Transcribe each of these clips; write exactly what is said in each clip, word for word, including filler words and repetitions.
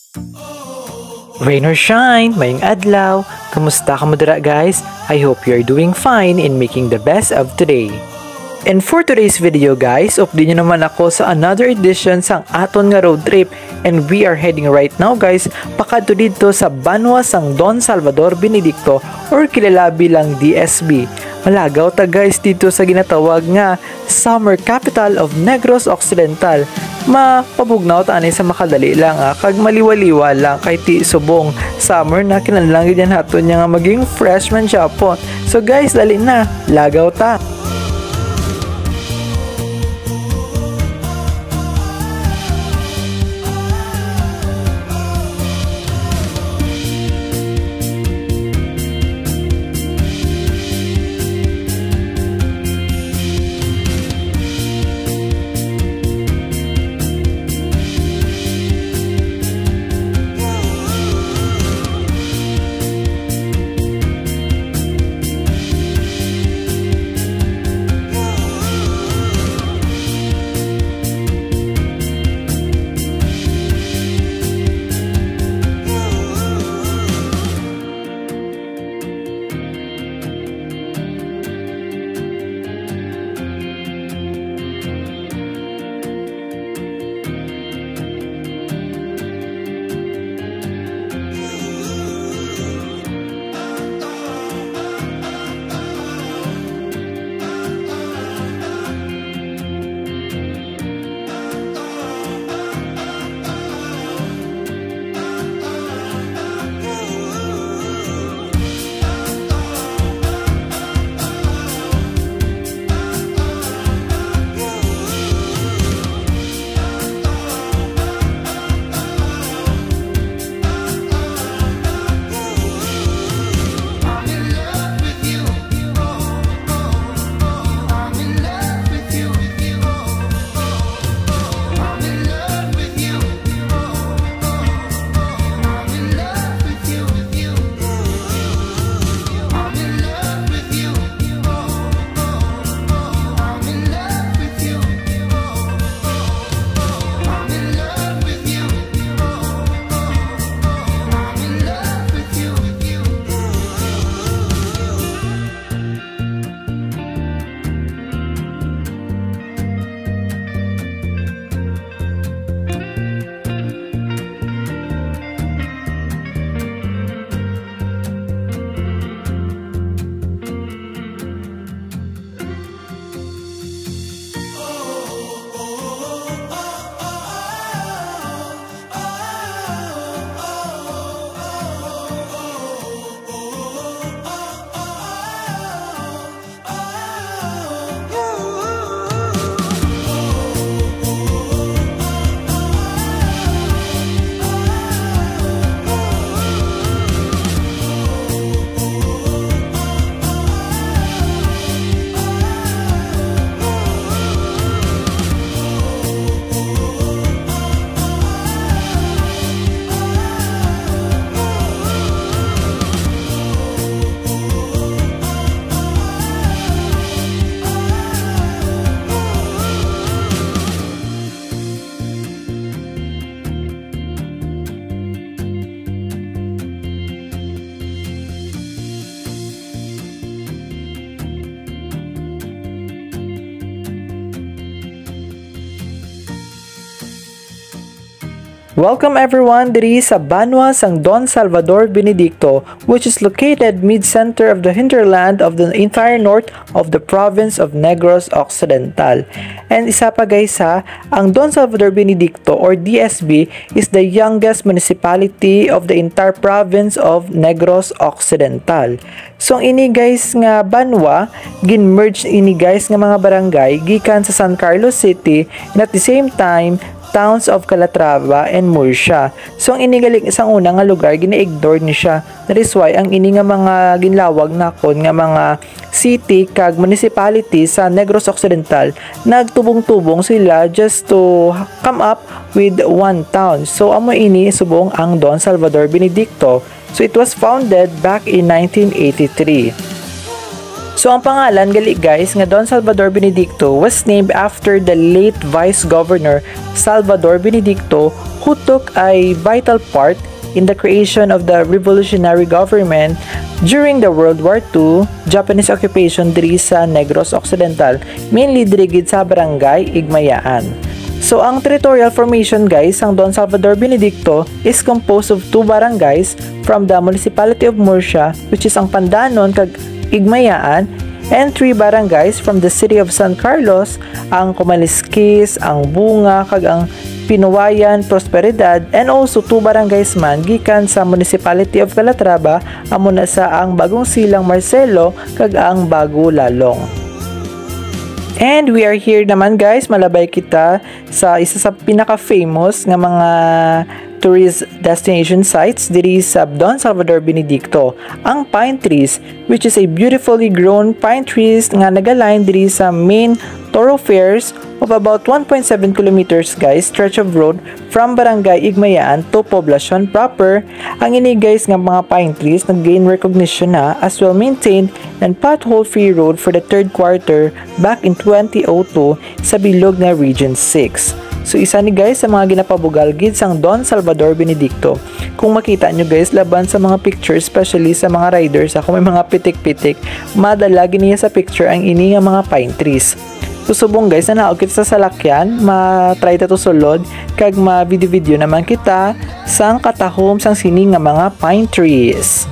Rain or shine, mayong adlaw, kamusta ka mo dira guys? I hope you're doing fine in making the best of today. And for today's video guys, update nyo naman ako sa another edition sang aton nga road trip, and we are heading right now guys pakadto dito sa Banwa sang Don Salvador Benedicto or kilala bilang D S B. Malagaw ta guys dito sa ginatawag nga Summer Capital of Negros Occidental. Mapabugnaw ta ani sa makadali lang ah, kag maliwaliwa lang kay ti subong summer na kinahanglan gid naton nga maging freshman Japon. So guys, dali na, lagaw ta. Welcome everyone diri sa Banwa sang Don Salvador Benedicto, which is located mid-center of the hinterland of the entire north of the province of Negros Occidental. And isa pa guys ha, ang Don Salvador Benedicto or D S B is the youngest municipality of the entire province of Negros Occidental. So ini guys nga Banwa, gin-merge ini guys nga mga barangay gikan sa San Carlos City, and at the same time towns of Calatrava and Murcia. So ang inigaling isang unang nga lugar gina-ignore ni siya. That is why ang ini nga mga ginlawag nakon nga mga city kag municipality sa Negros Occidental nagtubong-tubong sila just to come up with one town. So amo ini subong ang Don Salvador Benedicto. So it was founded back in nineteen eighty-three. So ang pangalan gali guys nga Don Salvador Benedicto was named after the late Vice Governor Salvador Benedicto, who took a vital part in the creation of the revolutionary government during the World War Two Japanese occupation diri sa Negros Occidental, mainly diri gid sa barangay Igmayaan. So ang territorial formation guys ang Don Salvador Benedicto is composed of two barangays from the municipality of Murcia, which is ang Pandanon kag Igmayaan, and three barangays from the city of San Carlos, ang Kumaliskis, ang Bunga kag ang Pinuwayan, Prosperidad, and also two barangays man gikan sa municipality of Calatrava, amo na sa ang Bagong Silang Marcelo kag ang Bago Lalong. And we are here naman guys, malabay kita sa isa sa pinaka-famous nga mga tourist destination sites diri sa Don Salvador Benedicto, ang pine trees, which is a beautifully grown pine trees nga nagaline diri sa main thoroughfares of about one point seven kilometers guys stretch of road from Barangay Igmayaan to Poblacion proper. Ang ini guys nga mga pine trees nag-gain recognition na as well maintained and pothole free road for the third quarter back in twenty oh two sa bilog na Region six. So isa ni guys sa mga ginapabugal gid sang Don Salvador Benedicto. Kung makita nyo guys laban sa mga pictures, especially sa mga riders ako may mga pitik-pitik, madala niya sa picture ang ini nga mga pine trees. Susubong guys na naog kita sa salakyan, ma-try ta to sulod kag ma-video-video naman kita sang katahom sang sini nga mga pine trees.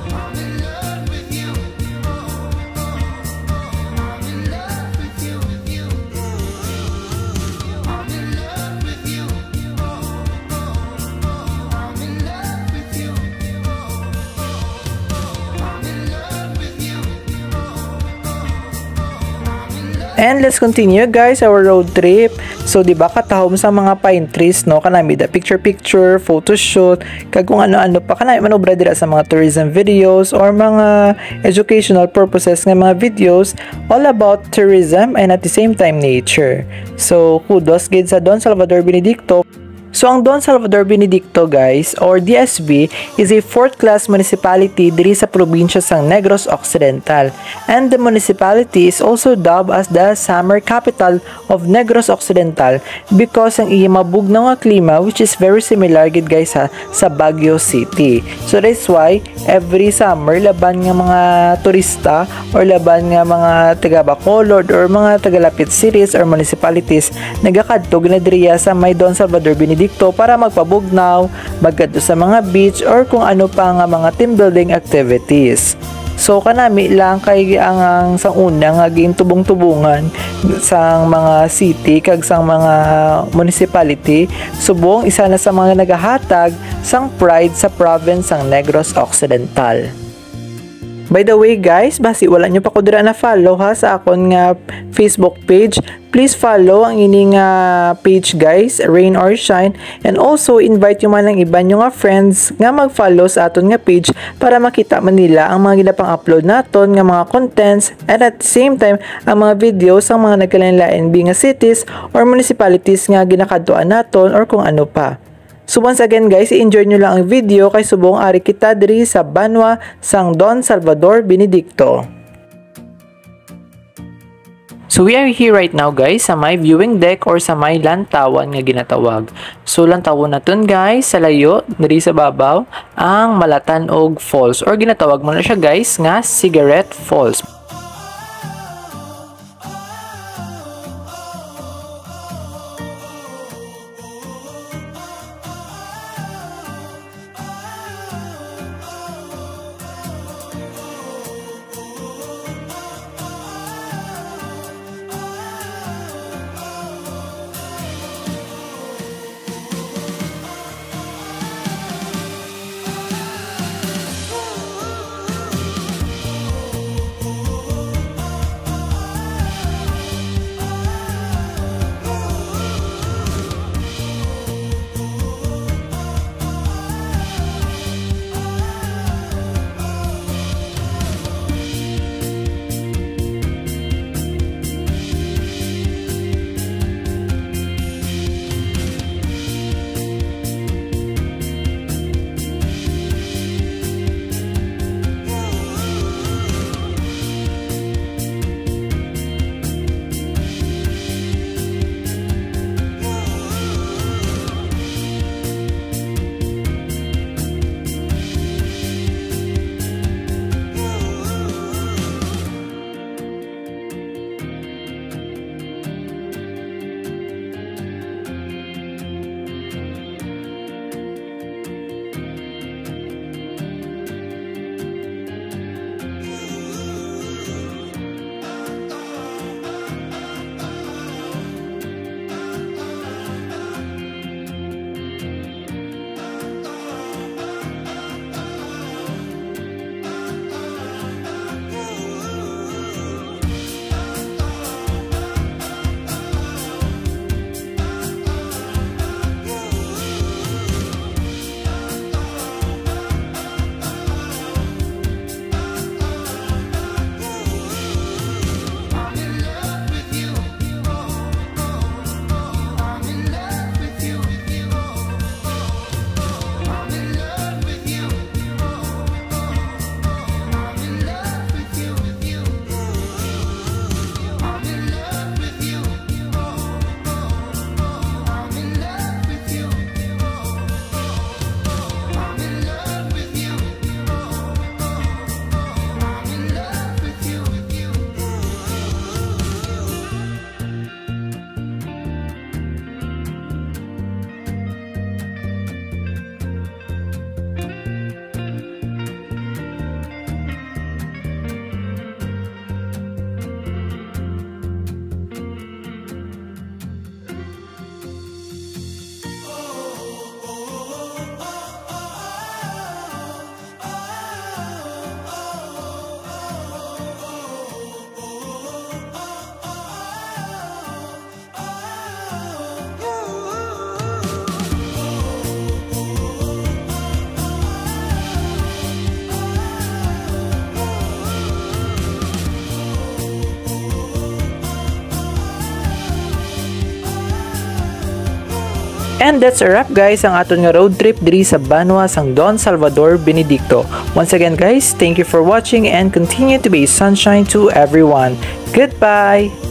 And let's continue guys our road trip. So di ba katahom sa mga pine trees no kanami da picture picture, photo shoot, kag kung ano-ano pa kanami manobra dira sa mga tourism videos or mga educational purposes nga mga videos all about tourism and at the same time nature. So kudos gid sa Don Salvador Benedicto. So ang Don Salvador Benedicto guys or D S B is a fourth class municipality diri sa probinsya sang Negros Occidental, and the municipality is also dubbed as the summer capital of Negros Occidental because ang iya mabugnaw nga klima which is very similar gid guys ha, sa Baguio City. So that's why every summer laban nga mga turista or laban nga mga taga Bacolod or mga tagalapit cities or municipalities nagakadto na diriya sa may Don Salvador Benedicto dito para magpabugnaw, magkadto sa mga beach or kung ano pa nga mga team building activities. So kanami lang kay ang, ang sang una nga gintubong-tubungan sang mga city kag sang mga municipality, subong isa na sa mga nagahatag sang pride sa province sang Negros Occidental. By the way guys, basi wala nyo pa ko dira na follow ha sa akon nga Facebook page, please follow ang ining uh, page guys, Rain or Shine, and also invite nyo man ang iba nyo nga friends nga mag-follow sa aton nga page para makita man nila ang mga ginapang upload naton nga mga contents and at the same time ang mga videos ang mga nagkalain-lain nga cities or municipalities nga ginakadtuan naton or kung ano pa. So once again guys, i-enjoy nyo lang ang video kay subong ari kita diri sa Banwa sang Don Salvador Benedicto. So we are here right now guys sa may viewing deck or sa may lantawan nga ginatawag. So lantawon naton guys sa layo diri sa babaw ang Malatanog Falls or ginatawag mo na siya guys nga Cigarette Falls. And that's a wrap guys ang aton nga road trip diri sa Banwa sang Don Salvador Benedicto. Once again guys, thank you for watching and continue to be sunshine to everyone. Goodbye!